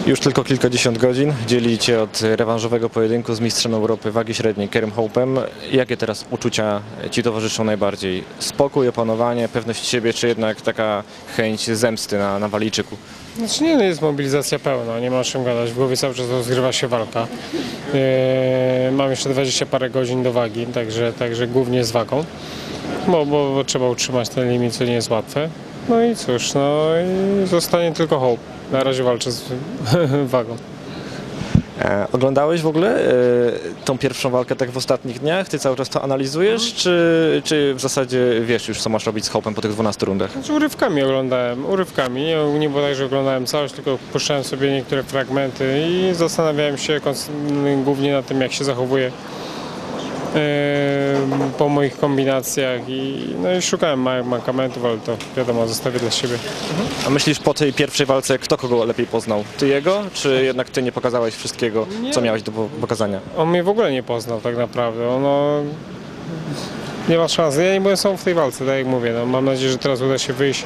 Już tylko kilkadziesiąt godzin dzieli Cię od rewanżowego pojedynku z mistrzem Europy wagi średniej Kerem Hope'em. Jakie teraz uczucia Ci towarzyszą najbardziej? Spokój, opanowanie, pewność siebie, czy jednak taka chęć zemsty na Walijczyku? Znaczy nie, no jest mobilizacja pełna, nie ma o czym gadać, w głowie cały czas rozgrywa się walka. Mam jeszcze 20 parę godzin do wagi, także głównie z wagą, bo trzeba utrzymać ten limit, co nie jest łatwe. No i cóż, no i zostanie tylko Hope. Na razie walczę z wagą. Oglądałeś w ogóle tą pierwszą walkę tak w ostatnich dniach? Ty cały czas to analizujesz, czy w zasadzie wiesz już, co masz robić z Hope'em po tych 12 rundach? Znaczy urywkami oglądałem, urywkami. Nie było tak, że oglądałem całość, tylko puszczałem sobie niektóre fragmenty i zastanawiałem się głównie na tym, jak się zachowuje po moich kombinacjach no i szukałem mankamentów, ale to wiadomo, zostawię dla siebie. A myślisz po tej pierwszej walce, kto kogo lepiej poznał? Ty jego, czy jednak ty nie pokazałeś wszystkiego, co miałeś do pokazania? On mnie w ogóle nie poznał tak naprawdę. Nie ma szans. Ja nie byłem sam w tej walce, tak jak mówię. No, mam nadzieję, że teraz uda się wyjść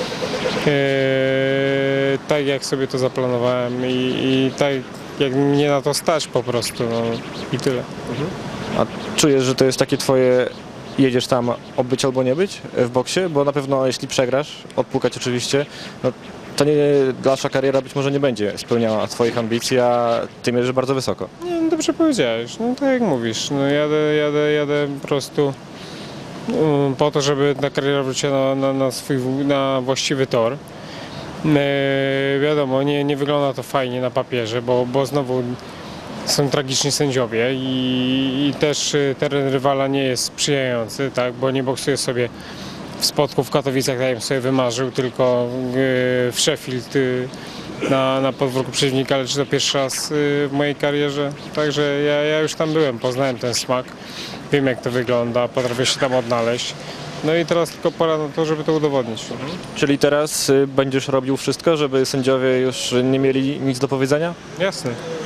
tak, jak sobie to zaplanowałem i tak, jak mnie na to stać po prostu. No, i tyle. A czujesz, że to jest takie twoje, jedziesz tam być albo nie być w boksie? Bo na pewno jeśli przegrasz, odpukać oczywiście, no to dalsza kariera być może nie będzie spełniała twoich ambicji, a ty mierzysz bardzo wysoko. Nie, no dobrze powiedziałeś, no tak jak mówisz, no jadę po prostu po to, żeby ta kariera wróciła na właściwy tor. Wiadomo, nie wygląda to fajnie na papierze, bo znowu są tragiczni sędziowie i też teren rywala nie jest sprzyjający, tak, bo nie boksuje sobie w Spodku w Katowicach, tak jak sobie wymarzył, tylko w Sheffield na podwórku przeciwnika, lecz to pierwszy raz w mojej karierze, także ja już tam byłem, poznałem ten smak, wiem jak to wygląda, potrafię się tam odnaleźć. No i teraz tylko pora na to, żeby to udowodnić. Czyli teraz będziesz robił wszystko, żeby sędziowie już nie mieli nic do powiedzenia? Jasne.